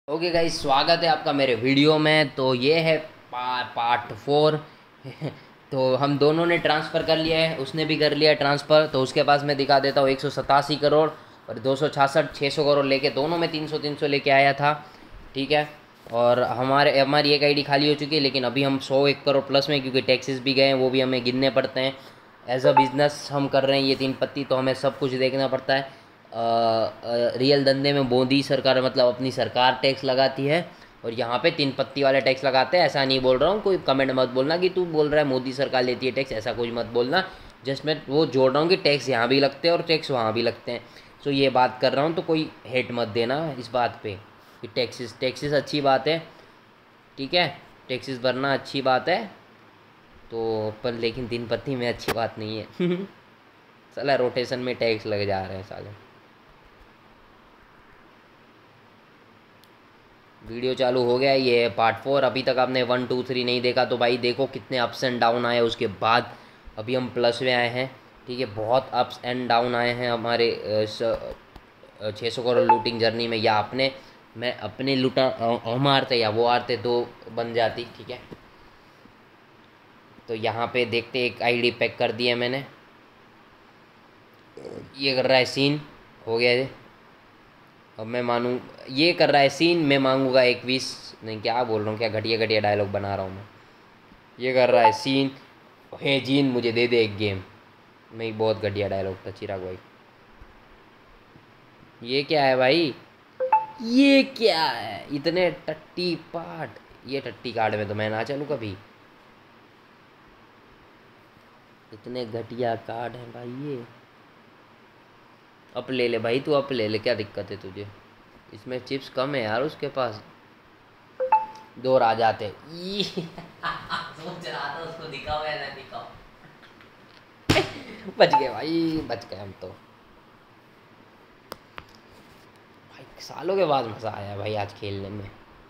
Okay guys, स्वागत है आपका मेरे वीडियो में। तो ये है पार्ट 4। तो हम दोनों ने ट्रांसफ़र कर लिया है, उसने भी कर लिया है ट्रांसफ़र। तो उसके पास मैं दिखा देता हूँ 187 करोड़ और 266 600 करोड़ लेके दोनों में 300 300 लेके आया था। ठीक है। और हमारी एक आईडी खाली हो चुकी है, लेकिन अभी हम 101 करोड़ प्लस में, क्योंकि टैक्सेस भी गए हैं, वो भी हमें गिनने पड़ते हैं। एज अ बिज़नेस हम कर रहे हैं ये 3 पत्ती, तो हमें सब कुछ देखना पड़ता है। रियल धंधे में मोदी सरकार, मतलब अपनी सरकार टैक्स लगाती है, और यहाँ पे 3 पत्ती वाले टैक्स लगाते हैं। ऐसा नहीं बोल रहा हूँ, कोई कमेंट मत बोलना कि तू बोल रहा है मोदी सरकार लेती है टैक्स, ऐसा कुछ मत बोलना। जस्ट मैं वो जोड़ रहा हूँ कि टैक्स यहाँ भी लगते हैं और टैक्स वहाँ भी लगते हैं। सो ये बात कर रहा हूँ, तो कोई हेट मत देना इस बात पे कि टैक्सेस टैक्सेस अच्छी बात है। ठीक है, टैक्सेस भरना अच्छी बात है। तो पर लेकिन 3 पत्ती में अच्छी बात नहीं है। साला रोटेशन में टैक्स लग जा रहे हैं साले। वीडियो चालू हो गया, ये है पार्ट 4। अभी तक आपने 1 2 3 नहीं देखा तो भाई देखो कितने अप्स एंड डाउन आए उसके बाद अभी हम प्लस में आए हैं। ठीक है, बहुत अप्स एंड डाउन आए हैं हमारे 600 करोड़ लूटिंग जर्नी में। या अपने मैं अपने लूटा हम हारते या वो हारते, दो बन जाती। ठीक है, तो यहाँ पे देखते एक आईडी पैक कर दी है मैंने। ये कर रहा है सीन, हो गया ये। अब मैं मानूँ, ये कर रहा है सीन, मैं मांगूंगा 21। नहीं, क्या बोल रहा हूँ, क्या घटिया घटिया डायलॉग बना रहा हूँ मैं। ये कर रहा है सीन, हे जीन मुझे दे दे एक गेम। नहीं, बहुत घटिया डायलॉग था चिराग भाई। ये क्या है भाई, ये क्या है, इतने टट्टी पार्ट। ये टट्टी कार्ड में तो मैं ना चलूँ कभी। इतने घटिया कार्ड हैं भाई ये। अप ले ले भाई, तू अप ले ले, क्या दिक्कत है तुझे। इसमें चिप्स कम है यार उसके पास, दो आ जाते। सोच रहा था उसको दिखाओ या ना दिखाओ। बच गए भाई, बच गए हम तो। भाई सालों के बाद मज़ा आया भाई आज खेलने में।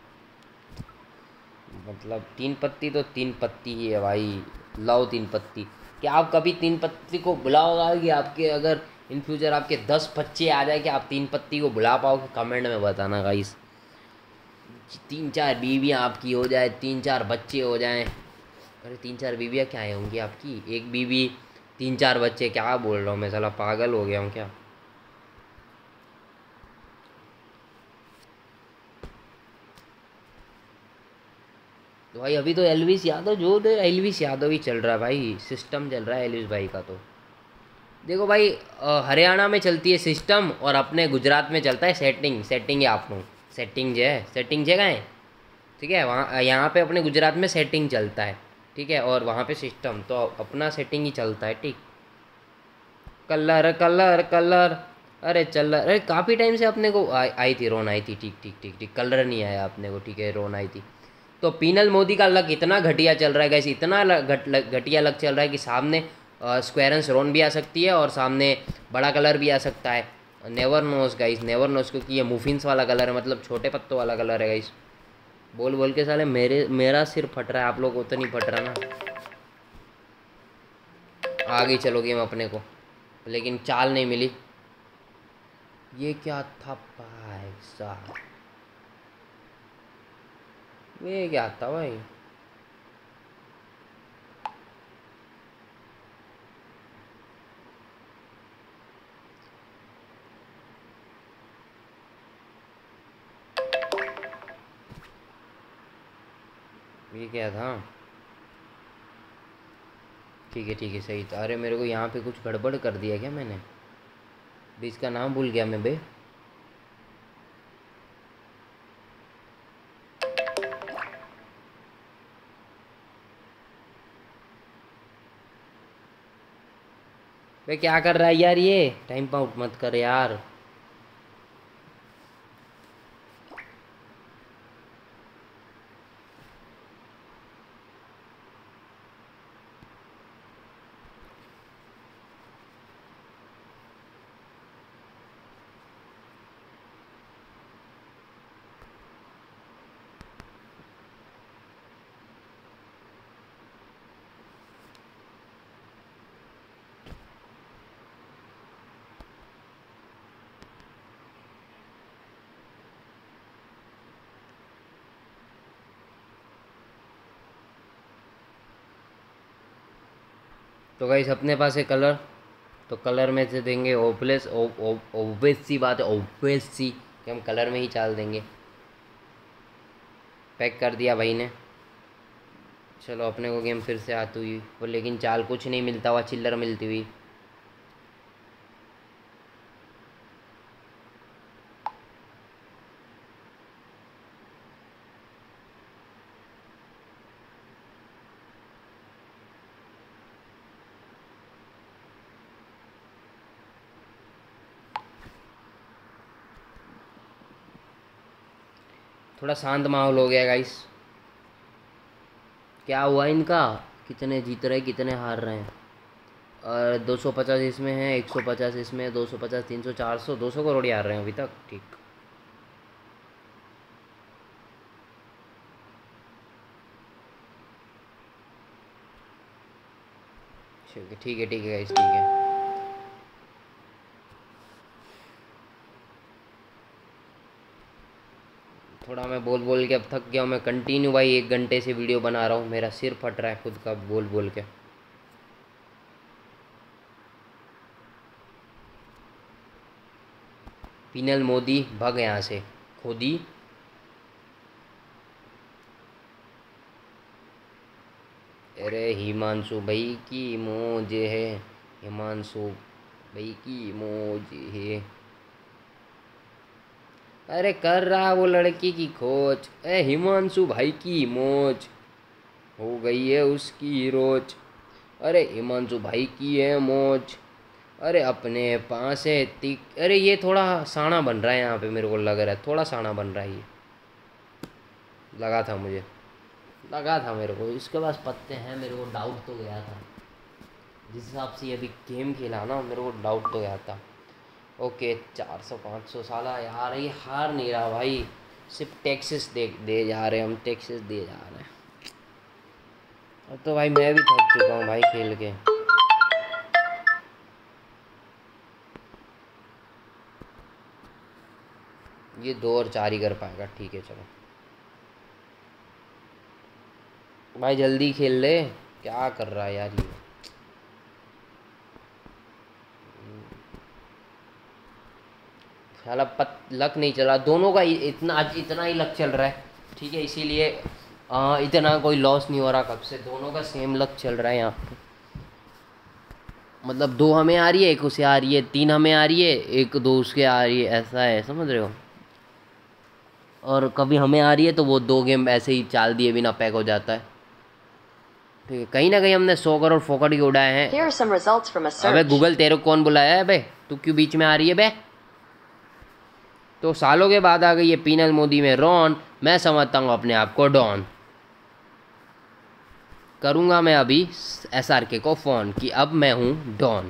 मतलब 3 पत्ती तो 3 पत्ती ही है भाई। लाओ 3 पत्ती। क्या आप कभी 3 पत्ती को बुलाओगा कि आपके अगर इन फ्यूचर आपके 10 बच्चे आ जाए कि आप 3 पत्ती को बुला पाओगे? कमेंट में बताना गाइस। 3 4 बीवियाँ आपकी हो जाए, 3 4 बच्चे हो जाएं। अरे 3 4 बीवियाँ क्या होंगी आपकी, एक बीवी 3 4 बच्चे, क्या बोल रहा हूँ मैं, साला पागल हो गया हूँ क्या। तो भाई अभी तो एलविस यादव, जो दे एलविस यादव ही चल रहा है भाई, सिस्टम चल रहा है एलविस भाई का। तो देखो भाई, हरियाणा में चलती है सिस्टम और अपने गुजरात में चलता है सेटिंग। सेटिंग है आप लोग, सेटिंग जो है, सेटिंग जगह है। ठीक है, वहाँ यहाँ पे अपने गुजरात में सेटिंग चलता है। ठीक है, और वहाँ पे सिस्टम, तो अपना सेटिंग ही चलता है। ठीक, कलर कलर कलर। अरे चल, अरे काफ़ी टाइम से अपने को आई थी, रोन आई थी। ठीक ठीक ठीक ठीक, कलर नहीं आया अपने को। ठीक है, रोन आई थी। तो पीनल मोदी का लक इतना घटिया चल रहा है गैस, इतना घटिया लक चल रहा है कि सामने स्क्वायरन्स रोन भी आ सकती है और सामने बड़ा कलर भी आ सकता है। Never knows guys, never knows, क्योंकि ये मुफिन्स वाला कलर है, मतलब छोटे पत्तों वाला कलर है गाइस। बोल बोल के साले मेरा सिर फट रहा है, आप लोग को तो नहीं फट रहा ना। आगे चलो गेम अपने को, लेकिन चाल नहीं मिली। ये क्या था भाई साहब, ये क्या था भाई। ये क्या था। ठीक है सही था। अरे मेरे को यहाँ पे कुछ गड़बड़ कर दिया क्या मैंने, भी इसका नाम भूल गया मैं बे। बे क्या कर रहा है यार, ये टाइम आउट मत कर यार। तो गाइस अपने पास है कलर, तो कलर में से देंगे ओप्लेस। ओब्वियस सी बात है, ओब्वियस सी कि हम कलर में ही चाल देंगे। पैक कर दिया भाई ने। चलो अपने को गेम फिर से आती हुई वो, लेकिन चाल कुछ नहीं मिलता हुआ, चिल्लर मिलती हुई। थोड़ा शांत माहौल हो गया गाइस। क्या हुआ इनका, कितने जीत रहे कितने हार रहे हैं। और 250 इसमें है, 150 इसमें है, 250, 300, 400, 200 करोड़ ही हार रहे हैं अभी तक। ठीक, ठीक है, ठीक है, ठीक है गाइस, ठीक है। थोड़ा मैं बोल बोल के अब थक गया हूँ। मैं कंटिन्यू भाई 1 घंटे से वीडियो बना रहा हूँ, मेरा सिर फट रहा है खुद का बोल बोल के। पीनल मोदी भग यहाँ से खोदी। अरे हिमांशु भाई की मौज है, हिमांशु भाई की मौज है। अरे कर रहा वो लड़की की खोज, ए हिमांशु भाई की मौज हो गई है उसकी रोज। अरे हिमांशु भाई की है मौज। अरे अपने पास है तिक। अरे ये थोड़ा साना बन रहा है यहाँ पे, मेरे को लग रहा है थोड़ा साना बन रहा है ये। लगा था मुझे, लगा था मेरे को इसके पास पत्ते हैं, मेरे को डाउट तो गया था। जिस हिसाब से ये अभी गेम खेला ना, मेरे को डाउट तो गया था। ओके 400 500 साला यार, ये हार नहीं रहा भाई। सिर्फ टैक्सेस दे जा रहे हैं हम, टैक्सेस दे जा रहे हैं। अब तो भाई मैं भी थक चुका हूँ भाई खेल के। ये 2 और 4 ही कर पाएगा, ठीक है चलो भाई जल्दी खेल ले। क्या कर रहा है यार ये। साला लक नहीं चला दोनों का, इतना आज इतना ही लक चल रहा है, ठीक है। इसीलिए इतना कोई लॉस नहीं हो रहा कब से, दोनों का सेम लक चल रहा है यहाँ पे। मतलब 2 हमें आ रही है, 1 उसे आ रही है, 3 हमें आ रही है, 1 2 उसके आ रही है, ऐसा है समझ रहे हो। और कभी हमें आ रही है तो वो 2 गेम ऐसे ही चाल दिए बिना पैक हो जाता है, ठीक है। कहीं ना कहीं हमने 100 करोड़ फोकट के उड़ाए हैं। अबे गूगल तेरे को कौन बुलाया है बे, तू क्यों बीच में आ रही है बे। तो सालों के बाद आ गई है पीनल मोदी में रॉन। मैं समझता हूँ अपने आप को डॉन। करूँगा मैं अभी SRK को फ़ोन कि अब मैं हूँ डॉन।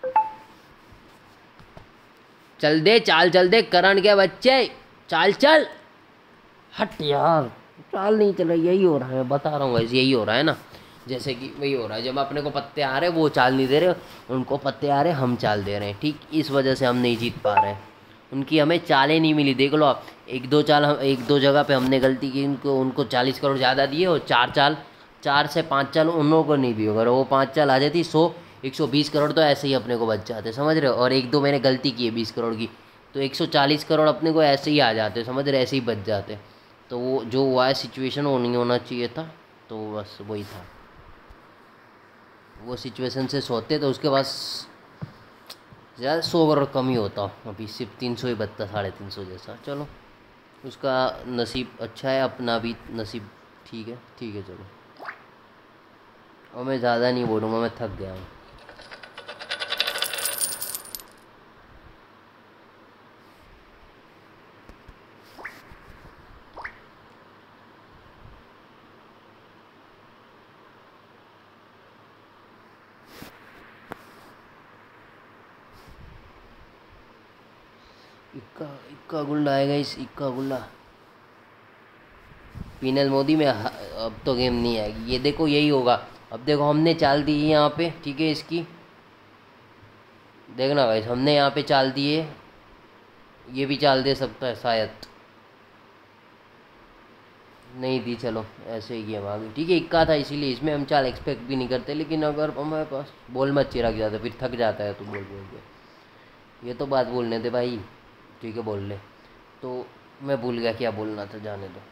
चल दे चाल, चल दे करण के बच्चे, चाल चल। हट यार, चाल नहीं चल रही, यही हो रहा है बता रहा हूँ वैसे, यही हो रहा है ना। जैसे कि वही हो रहा है, जब अपने को पत्ते आ रहे हैं वो चाल नहीं दे रहे, उनको पत्ते आ रहे हैं हम चाल दे रहे हैं, ठीक। इस वजह से हम नहीं जीत पा रहे हैं। उनकी हमें चालें नहीं मिली, देख लो आप। 1 2 चाल हम 1 2 जगह पे हमने गलती की, उनको 40 करोड़ ज़्यादा दिए, और 4 से 5 चाल उन लोगों को नहीं दी। अगर वो 5 चाल आ जाती 120 करोड़ तो ऐसे ही अपने को बच जाते, समझ रहे हो। और 1 2 मैंने गलती की है 20 करोड़ की, तो 140 करोड़ अपने को ऐसे ही आ जाते, समझ रहे, ऐसे ही बच जाते। तो वो जो हुआ है सिचुएशन, वो नहीं होना चाहिए था, तो बस वही था। वो सिचुएशन से सोते तो उसके पास ज़्यादा 100 करोड़ कम ही होता, अभी सिर्फ 300 ही बचता, 350 जैसा। चलो उसका नसीब अच्छा है, अपना भी नसीब ठीक है, ठीक है चलो। और मैं ज़्यादा नहीं बोलूँगा, मैं थक गया हूँ। इक्का इक्का गुल्ला आएगा, इस इक्का गुल्ला पीनल मोदी में। अब तो गेम नहीं आएगी, ये देखो यही होगा। अब देखो हमने चाल दी है यहाँ पे, ठीक है। इसकी देखना भाई, हमने यहाँ पे चाल दी है, ये भी चाल दे सकता है शायद। नहीं दी, चलो ऐसे ही गेम आ गई। ठीक है, इक्का था इसीलिए, इसमें हम चाल एक्सपेक्ट भी नहीं करते, लेकिन अगर हमारे पास बॉल मत चिराग जाता फिर थक जाता है तू बोल बोल के। ये तो बात बोलने दे भाई। ठीक है बोल ले। तो मैं भूल गया क्या बोलना था, जाने दो।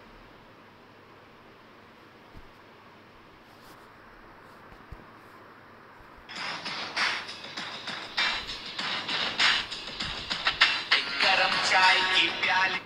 गरम चाय की प्याली।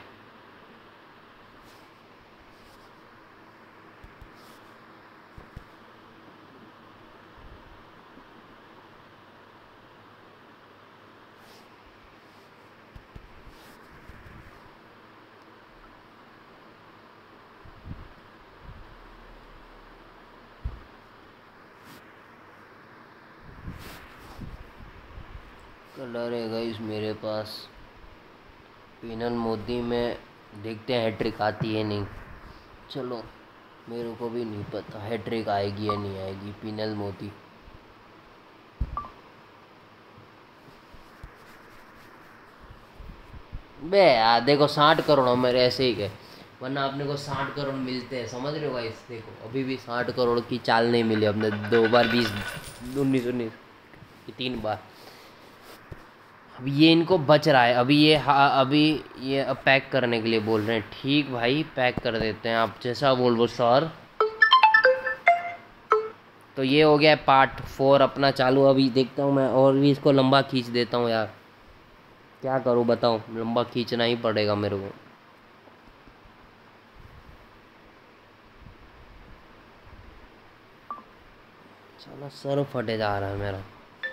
कलर है गाइस मेरे पास पिनल मोदी में, देखते हैं हैट्रिक आती है नहीं। चलो, मेरे को भी नहीं पता हैट्रिक आएगी या नहीं आएगी। पिनल मोदी, बे यार देखो 60 करोड़ मेरे ऐसे ही गए, वरना अपने को 60 करोड़ मिलते हैं, समझ रहे हो गाइस। देखो अभी भी 60 करोड़ की चाल नहीं मिली अपने, 2 बार 20, 19 19, 3 बार। अब ये इनको बच रहा है, अभी ये अभी ये अब पैक करने के लिए बोल रहे हैं। ठीक भाई, पैक कर देते हैं, आप जैसा बोल वो सर। तो ये हो गया पार्ट 4 अपना चालू। अभी देखता हूँ मैं और भी इसको लंबा खींच देता हूँ यार, क्या करूँ बताओ, लंबा खींचना ही पड़ेगा मेरे को। चलो, सर फटे जा रहा है मेरा।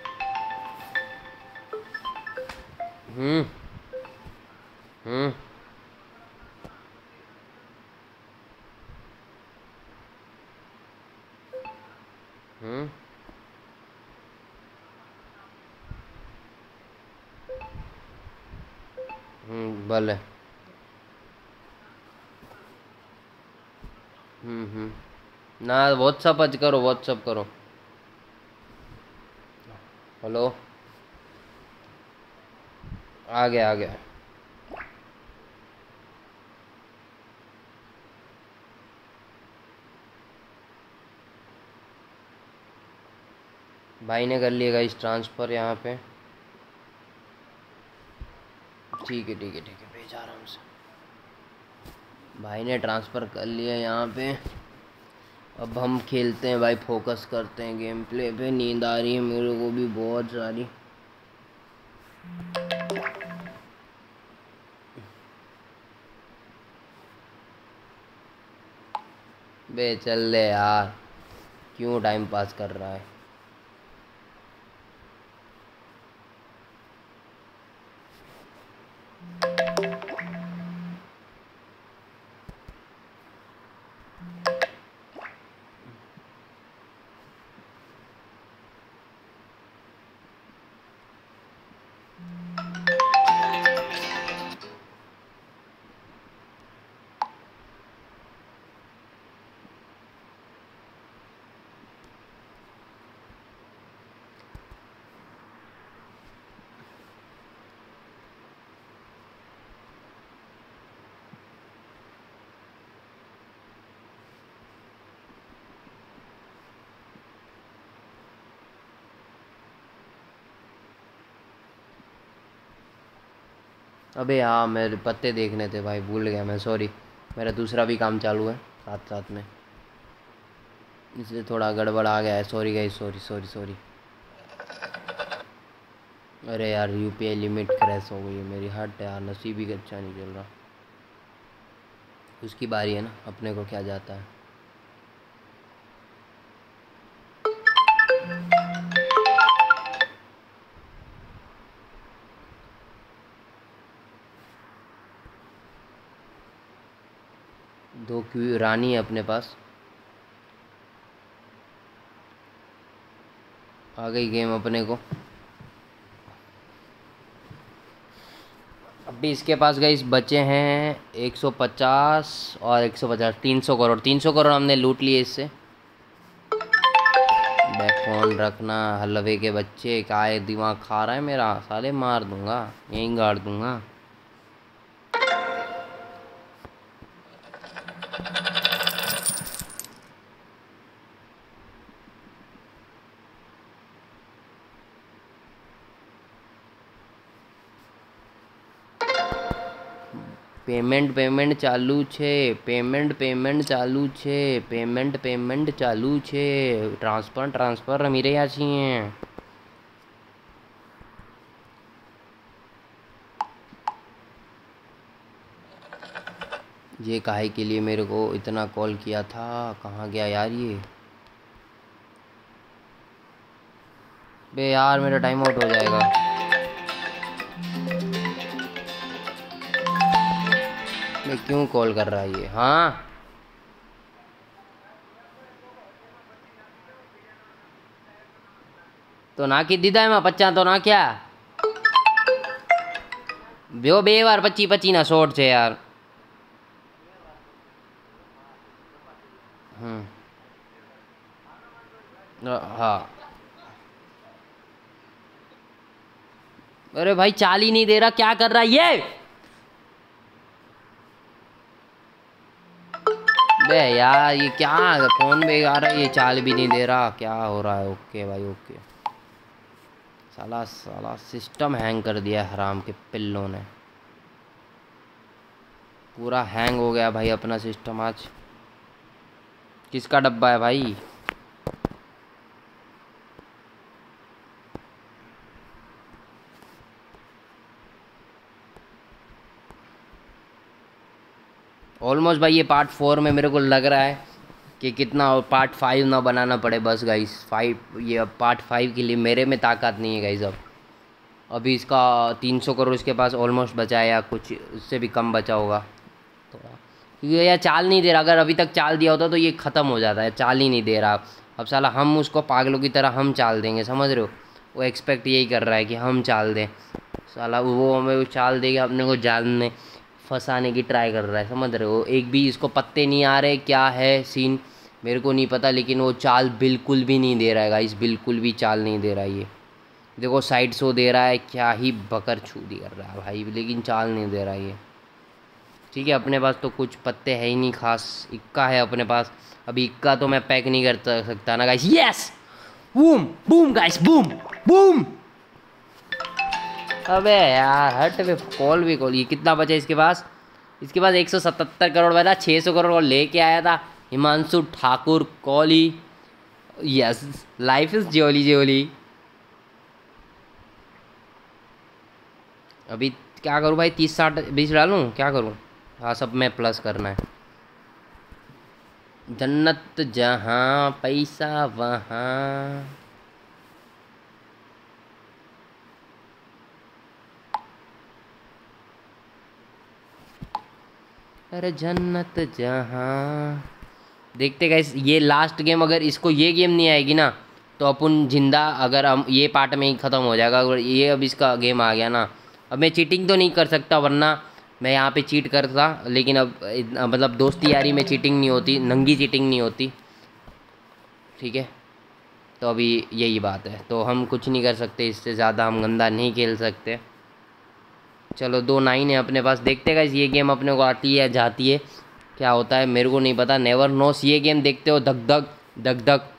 हम्म। हम्म। हम्म। भले। ना व्हाट्सअप आज करो, व्हाट्सअप करो। हेलो, आ गया आ गया। भाई ने कर लिएगा इस ट्रांसफ़र यहाँ पे। ठीक है ठीक है ठीक है, भेजा आराम से। भाई ने ट्रांसफ़र कर लिया यहाँ पे। अब हम खेलते हैं भाई, फोकस करते हैं गेम प्ले पे। नींद आ रही है मेरे को भी बहुत सारी। बे चल ले यार, क्यों टाइम पास कर रहा है। अबे हाँ, मेरे पत्ते देखने थे भाई, भूल गया मैं, सॉरी। मेरा दूसरा भी काम चालू है साथ साथ में, इसलिए थोड़ा गड़बड़ आ गया है। Sorry guys, sorry sorry sorry. अरे यार, यूपीआई लिमिट क्रैश हो गई है मेरी। हट यार, नसीब ही अच्छा नहीं चल रहा। उसकी बारी है ना, अपने को क्या जाता है। दो क्यू रानी है अपने पास। आ गई गेम अपने को। अभी इसके पास गई बचे हैं 150 और 150, 300 करोड़। 300 करोड़ हमने लूट लिए इससे। बैक फोन रखना, हलवे के बच्चे, काय दिमाग खा रहा है मेरा, साले मार दूंगा, यहीं गाड़ दूंगा। पेमेंट चालू छे, पेमेंट चालू छे, पेमेंट चालू छे, ट्रांसफर रमी રહ્યા છીએ। ये काहे के लिए मेरे को इतना कॉल किया था, कहाँ गया यार ये? बे यार मेरा टाइम आउट हो जाएगा। मैं क्यों कॉल कर रहा है ये? हाँ तो ना की દીધા એમાં 50 તો નાખ્યા। બે વાર 25 ના શોર્ટ છે यार। हाँ अरे भाई चाल ही नहीं दे रहा, क्या कर रहा है ये? बे यार ये क्या फोन में आ रहा है, ये चाल भी नहीं दे रहा, क्या हो रहा है? ओके भाई ओके। साला सिस्टम हैंग कर दिया हराम के पिल्लों ने, पूरा हैंग हो गया भाई अपना सिस्टम आज। किसका डब्बा है भाई? ऑलमोस्ट भाई ये पार्ट 4 में मेरे को लग रहा है कि कितना पार्ट 5 ना बनाना पड़े बस गाइस। 5 ये अब पार्ट 5 के लिए मेरे में ताकत नहीं है गाइस। अब अभी इसका 300 करोड़ इसके पास ऑलमोस्ट बचा है, या कुछ उससे भी कम बचा होगा थोड़ा, क्योंकि यार चाल नहीं दे रहा। अगर अभी तक चाल दिया होता तो ये ख़त्म हो जाता है, चाल ही नहीं दे रहा। अब साला हम उसको पागलों की तरह हम चाल देंगे, समझ रहे हो? वो एक्सपेक्ट यही कर रहा है कि हम चाल दें, साला वो हमें चाल देगा, अपने को जाल में फंसाने की ट्राई कर रहा है, समझ रहे हो? एक भी इसको पत्ते नहीं आ रहे, क्या है सीन मेरे को नहीं पता, लेकिन वो चाल बिल्कुल भी नहीं दे रहा है गाइस, बिल्कुल भी चाल नहीं दे रहा है। ये देखो साइड शो दे रहा है, क्या ही बकर छूदी कर रहा है भाई, लेकिन चाल नहीं दे रहा है ये। ठीक है अपने पास तो कुछ पत्ते है ही नहीं खास, इक्का है अपने पास। अभी इक्का तो मैं पैक नहीं कर सकता ना guys. Yes boom boom guys, boom boom. अबे यार हट बे, कॉल भी कॉल। ये कितना बचा इसके पास? इसके पास 177 करोड़ बचा। 600 करोड़ को लेके आया था Himanshu Thakur Kohli. Yes life is jolly jolly. अभी क्या करूँ भाई? 30 60 20 डालूँ, क्या करूँ? हाँ सब में प्लस करना है। जन्नत जहाँ पैसा वहाँ। अरे जन्नत जहाँ। देखते गाइस ये लास्ट गेम, अगर इसको ये गेम नहीं आएगी ना तो अपन जिंदा, अगर हम ये पार्ट में ही ख़त्म हो जाएगा। अगर ये अब इसका गेम आ गया ना, अब मैं चीटिंग तो नहीं कर सकता, वरना मैं यहाँ पे चीट करता, लेकिन अब मतलब दोस्ती यारी में चीटिंग नहीं होती, नंगी चीटिंग नहीं होती, ठीक है? तो अभी यही बात है, तो हम कुछ नहीं कर सकते, इससे ज़्यादा हम गंदा नहीं खेल सकते। चलो 2 9 है अपने पास। देखते गाइस ये गेम अपने को आती है जाती है, क्या होता है मेरे को नहीं पता, नेवर नोस। ये गेम देखते हो, धक धक धक धक।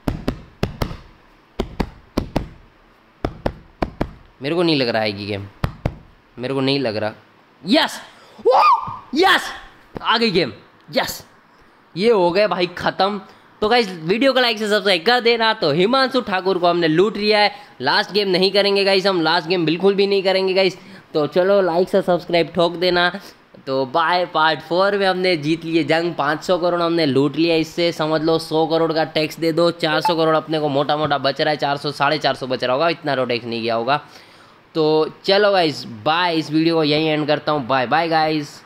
मेरे को नहीं लग रहा है ये गेम, मेरे को नहीं लग रहा। यस यस आ गई गेम, यस ये हो गए भाई ख़त्म। तो गाइस वीडियो को लाइक से सब्सक्राइब कर देना। तो हिमांशु ठाकुर को हमने लूट लिया है। लास्ट गेम नहीं करेंगे गाइस, हम लास्ट गेम बिल्कुल भी नहीं करेंगे गाइस। तो चलो लाइक से सब्सक्राइब ठोक देना। तो बाय पार्ट 4 में हमने जीत लिए जंग, 500 करोड़ हमने लूट लिया। इससे समझ लो 100 करोड़ का टैक्स दे दो, 400 करोड़ अपने को मोटा मोटा बच रहा है, 400 450 बच रहा होगा, इतना तो टैक्स नहीं गया होगा। तो चलो गाइस बाय, इस वीडियो को यहीं एंड करता हूँ। Bye bye guys.